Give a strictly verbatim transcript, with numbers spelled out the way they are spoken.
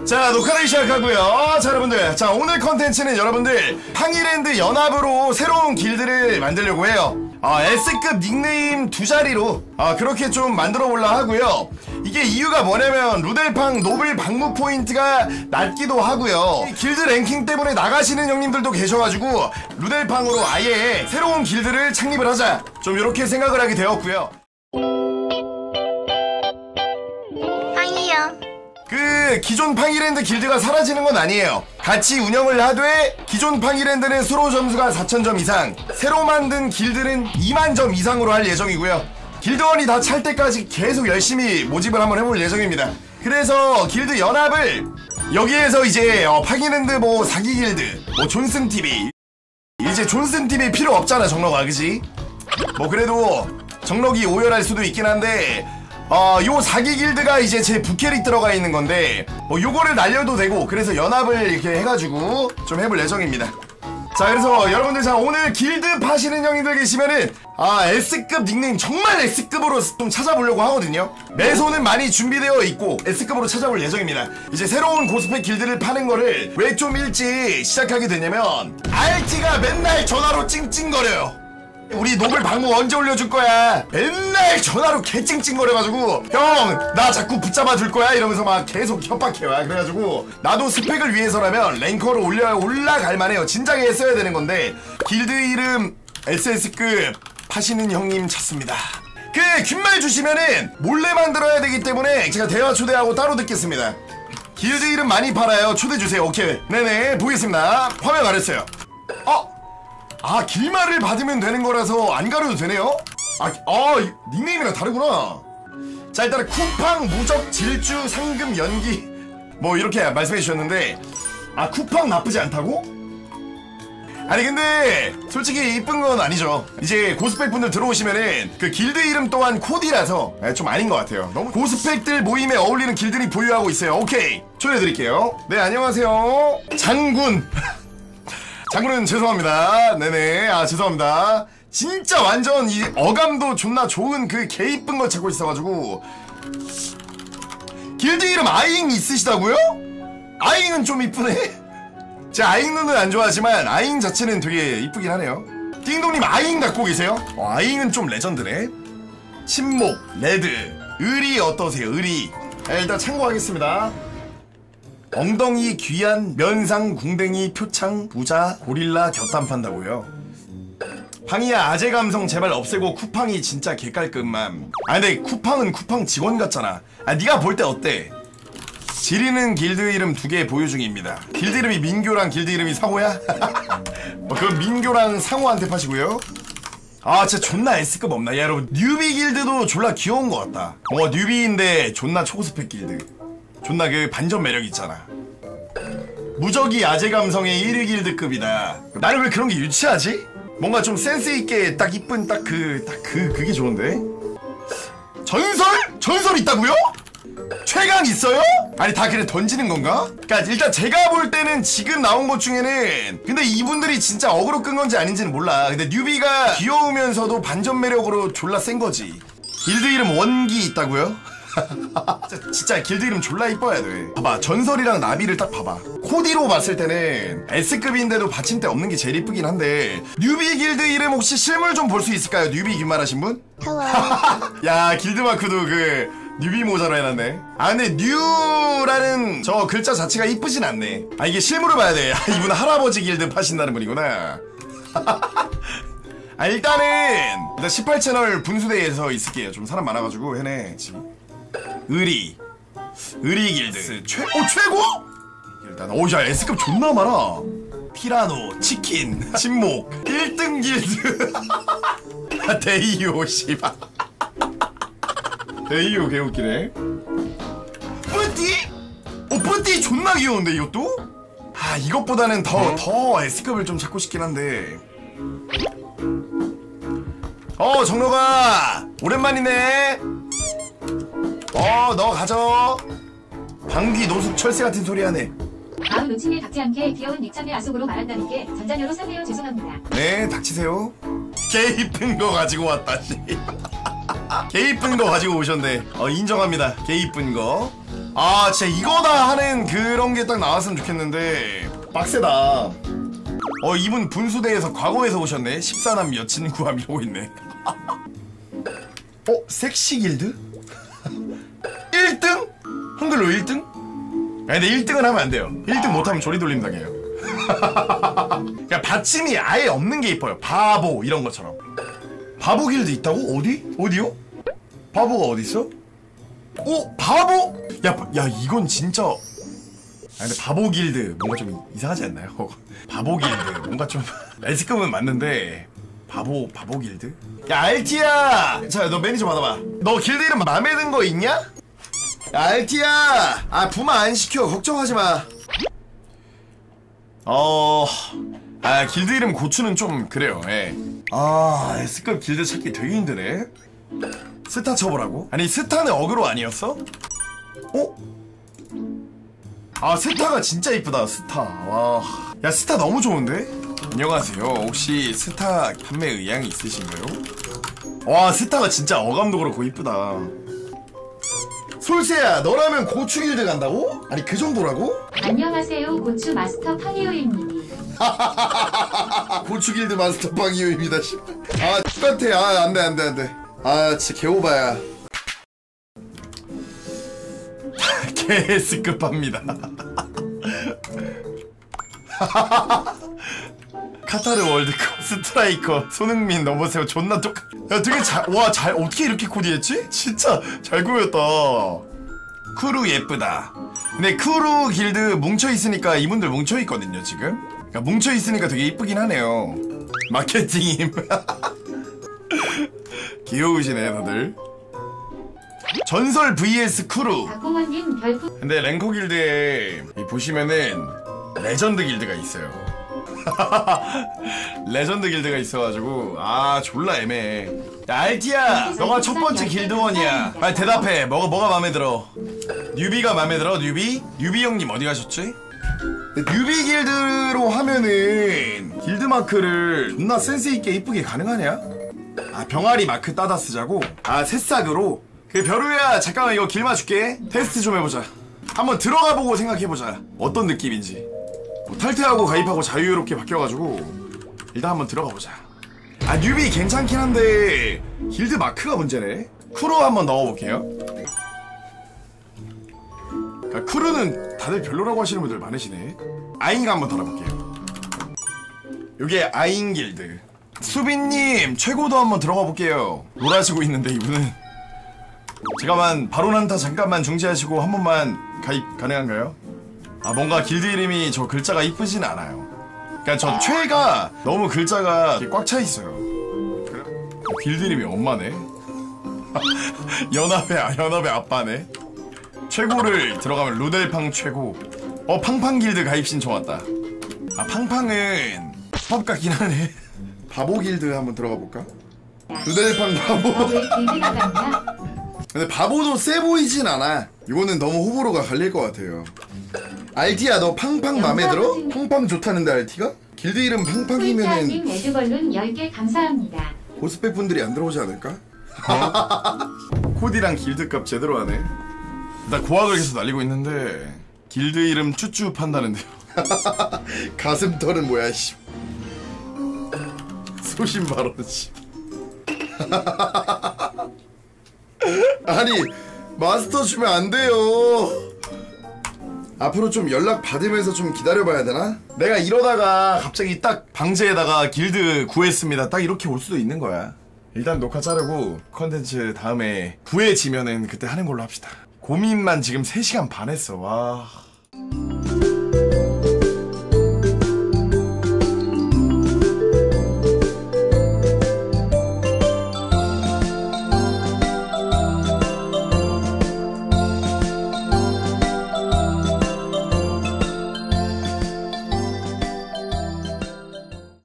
자, 녹화를 시작하고요. 자, 여러분들, 자, 오늘 컨텐츠는 여러분들 팡이랜드 연합으로 새로운 길드를 만들려고 해요. 어, S급 닉네임 두 자리로 어, 그렇게 좀 만들어 볼라 하고요. 이게 이유가 뭐냐면 루델팡 노블 방무 포인트가 낮기도 하고요. 길드 랭킹 때문에 나가시는 형님들도 계셔가지고 루델팡으로 아예 새로운 길드를 창립을 하자, 좀 이렇게 생각을 하게 되었고요. 팡이요. 그 기존 팡이랜드 길드가 사라지는 건 아니에요. 같이 운영을 하되 기존 팡이랜드는 수로 점수가 사천 점 이상, 새로 만든 길드는 이만 점 이상으로 할 예정이고요. 길드원이 다 찰 때까지 계속 열심히 모집을 한번 해볼 예정입니다. 그래서 길드 연합을 여기에서 이제 어, 팡이랜드 뭐 사기 길드, 뭐 존슨티비, 이제 존슨티비 필요 없잖아 정록아, 그지? 뭐 그래도 정록이 오열할 수도 있긴 한데 어, 요 사기 길드가 이제 제 부캐릭 들어가 있는 건데 뭐 요거를 날려도 되고, 그래서 연합을 이렇게 해가지고 좀 해볼 예정입니다. 자, 그래서 여러분들, 자, 오늘 길드 파시는 형님들 계시면은 아, S급 닉네임 정말 S급으로 좀 찾아보려고 하거든요. 매소는 많이 준비되어 있고 S급으로 찾아볼 예정입니다. 이제 새로운 고스펙 길드를 파는 거를 왜 좀 일찍 시작하게 되냐면 알티가 맨날 전화로 찡찡거려요. 우리 노블 방무 언제 올려줄 거야? 맨날 전화로 개찡찡거려가지고 형 나 자꾸 붙잡아 줄 거야? 이러면서 막 계속 협박해와. 그래가지고 나도 스펙을 위해서라면 랭커를 올려 올라갈 만해요. 진작에 했어야 되는 건데 길드 이름 에스에스급 파시는 형님 찾습니다. 그 귓말 주시면은 몰래 만들어야 되기 때문에 제가 대화 초대하고 따로 듣겠습니다. 길드 이름 많이 팔아요. 초대 주세요. 오케이. 네네, 보겠습니다. 화면 가렸어요. 어? 아, 길말을 받으면 되는 거라서 안 가려도 되네요? 아, 아 닉네임이랑 다르구나. 자, 일단은 쿠팡 무적 질주 상금 연기 뭐 이렇게 말씀해 주셨는데, 아, 쿠팡 나쁘지 않다고? 아니 근데 솔직히 이쁜 건 아니죠. 이제 고스펙 분들 들어오시면은 그 길드 이름 또한 코디라서 좀 아닌 것 같아요. 너무 고스펙들 모임에 어울리는 길들이 보유하고 있어요. 오케이, 초대해드릴게요. 네, 안녕하세요. 장군. 장군은 죄송합니다. 네네, 아 죄송합니다. 진짜 완전 이 어감도 존나 좋은 그 개 이쁜 걸 찾고 있어가지고. 길드 이름 아잉 있으시다고요? 아잉은 좀 이쁘네. 제가 아잉 눈은 안 좋아하지만 아잉 자체는 되게 이쁘긴 하네요. 띵동님 아잉 갖고 계세요? 어, 아잉은 좀 레전드네. 침묵, 레드, 의리 어떠세요? 의리. 네, 일단 참고하겠습니다. 엉덩이 귀한 면상 궁뎅이 표창 부자 고릴라 곁담 판다고요. 팡이야, 아재 감성 제발 없애고 쿠팡이 진짜 개깔끔함. 아 근데 쿠팡은 쿠팡 직원 같잖아. 아 니가 볼 때 어때? 지리는 길드 이름 두 개 보유 중입니다. 길드 이름이 민교랑 길드 이름이 상호야? 뭐 그럼 민교랑 상호한테 파시고요. 아 진짜 존나 S급 없나? 야 여러분, 뉴비 길드도 졸라 귀여운 것 같다. 어 뉴비인데 존나 초고스펙 길드, 존나 그 반전 매력 있잖아. 무적이 아재 감성의 일 위 길드급이다. 나는 왜 그런 게 유치하지? 뭔가 좀 센스있게 딱 이쁜 딱 그 딱 그 그게 좋은데? 전설? 전설 있다고요? 최강 있어요? 아니 다 그래 던지는 건가? 그니까 일단 제가 볼 때는 지금 나온 것 중에는, 근데 이분들이 진짜 어그로 끈 건지 아닌지는 몰라. 근데 뉴비가 귀여우면서도 반전 매력으로 졸라 센 거지. 길드 이름 원기 있다고요? 진짜, 진짜 길드 이름 졸라 이뻐야 돼. 봐봐, 전설이랑 나비를 딱 봐봐. 코디로 봤을 때는 S급인데도 받침대 없는 게 제일 이쁘긴 한데, 뉴비 길드 이름 혹시 실물 좀 볼 수 있을까요? 뉴비 길말하신 분? Hello. 야, 길드마크도 그 뉴비 모자로 해놨네. 아 근데 뉴라는 저 글자 자체가 이쁘진 않네. 아 이게 실물을 봐야 돼. 이분 할아버지 길드 파신다는 분이구나. 아 일단은 일단 십팔 채널 분수대에서 있을게요. 좀 사람 많아가지고 해내 지금. 의리 의리 길드 최.. 어 최고? 일단 오야 S급 존나 많아. 티라노 치킨 침묵 일 등 길드. 데이오 씨발. 데이오 개웃기네. 뿌띠? 어 뿌띠 존나 귀여운데 이것도? 아 이것보다는 더 더 S급을 좀 찾고 싶긴 한데. 어 정로가 오랜만이네. 어 너 가져. 방귀 노숙 철새 같은 소리 하네. 다음 놓침에 닥지 않게 귀여운 닉참의 아속으로 말한다는 게 전자녀로 사세요. 죄송합니다. 네 닥치세요. 개 이쁜 거 가지고 왔다 씨. 개 이쁜 거 가지고 오셨네. 어 인정합니다. 개 이쁜 거. 아 진짜 이거다 하는 그런 게 딱 나왔으면 좋겠는데 빡세다. 어 이분 분수대에서 과거에서 오셨네. 십사남 여친 구함 이러고 있네. 어? 섹시 길드? 일 등? 한글로 일 등? 아니 근데 일 등은 하면 안 돼요. 일 등 못하면 조리돌림 당해요. 그러니까 받침이 아예 없는 게 이뻐요. 바보 이런 것처럼. 바보 길드 있다고? 어디? 어디요? 바보가 어디 있어? 어? 바보? 야, 야 이건 진짜. 아 근데 바보 길드 뭔가 좀 이상하지 않나요? 바보 길드 뭔가 좀 레지급은 맞는데 바보 바보 길드? 야 알티야! 자 너 매니저 받아봐. 너 길드 이름 맘에 든 거 있냐? 야 알티야! 아 부마 안 시켜 걱정하지 마. 어... 아 길드 이름 고추는 좀 그래요. 예. 아 S급 길드 찾기 되게 힘드네. 스타 쳐보라고? 아니 스타는 어그로 아니었어? 어? 아 스타가 진짜 이쁘다. 스타. 와. 야 스타 너무 좋은데? 안녕하세요. 혹시 스타 판매 의향이 있으신가요? 와 스타가 진짜 어감도 그렇고 이쁘다. 솔세야 너라면 고추 길드 간다고? 아니 그 정도라고? 안녕하세요. 고추 마스터 파기요입니다. 고추 길드 마스터 방이요입니다. 아 똑같아. 아 안돼 안돼 안돼. 아 진짜 개오바야. 개스급합니다. 카타르 월드컵 스트라이커 손흥민 넘어세요. 존나 똑같. 야 되게 잘. 와 잘 어떻게 이렇게 코디했지? 진짜 잘 꾸몄다. 크루 예쁘다. 근데 크루 길드 뭉쳐있으니까 이분들 뭉쳐있거든요 지금. 그러니까 뭉쳐있으니까 되게 이쁘긴 하네요. 마케팅임. 귀여우시네 다들. 전설 vs 크루. 박공원님 별풍. 근데 랭커 길드에 이 보시면은 레전드 길드가 있어요. 레전드 길드가 있어가지고 아 졸라 애매해. 야 알티야 너가 첫 번째 길드원이야. 아 대답해. 뭐가 뭐가 마음에 들어? 뉴비가 마음에 들어? 뉴비? 뉴비 형님 어디 가셨지? 뉴비 길드로 하면은 길드 마크를 존나 센스있게 이쁘게 가능하냐? 아 병아리 마크 따다 쓰자고? 아 새싹으로? 그 벼루야 잠깐만 이거 길 맞출게. 테스트 좀 해보자. 한번 들어가보고 생각해보자 어떤 느낌인지. 뭐 탈퇴하고 가입하고 자유롭게 바뀌어가지고 일단 한번 들어가보자. 아 뉴비 괜찮긴 한데 길드 마크가 문제네. 크루 한번 넣어볼게요. 그러니까 크루는 다들 별로라고 하시는 분들 많으시네. 아잉 한번 달아볼게요. 요게 아잉 길드. 수빈님 최고도 한번 들어가 볼게요. 놀아시고 있는데 이분은. 잠깐만 바론한타 잠깐만 중지하시고 한 번만 가입 가능한가요? 아 뭔가 길드 이름이 저 글자가 이쁘진 않아요. 그니까 저 최가 너무 글자가 꽉 차 있어요. 그래? 길드 이름이 엄마네. 연합의 아, 연합의 아빠네. 최고를 들어가면 루델팡 최고. 어 팡팡 길드 가입 신청 왔다. 아 팡팡은 법 같긴 하네. 바보 길드 한번 들어가 볼까? 루델팡 바보. 왜 길드가 갔냐? 근데 바보도 세 보이진 않아. 이거는 너무 호불호가 갈릴 것 같아요. 알티야 너 팡팡 맘에 들어? 팡팡 좋다는데 알티가? 길드 이름 팡팡이면은 님 레드벌룬 열 개 감사합니다. 고스펙 분들이 안 들어오지 않을까? 코디랑 길드 값 제대로 하네. 나 고학을 계속 날리고 있는데 길드 이름 쭈쭈 판다는데요. 가슴털은 뭐야 씨. 소신 발언 씨. 아니 마스터 주면 안 돼요. 앞으로 좀 연락 받으면서 좀 기다려봐야 되나? 내가 이러다가 갑자기 딱 방제에다가 길드 구했습니다 딱 이렇게 올 수도 있는 거야. 일단 녹화 자르고 컨텐츠 다음에 구해지면은 그때 하는 걸로 합시다. 고민만 지금 세 시간 반 했어. 와.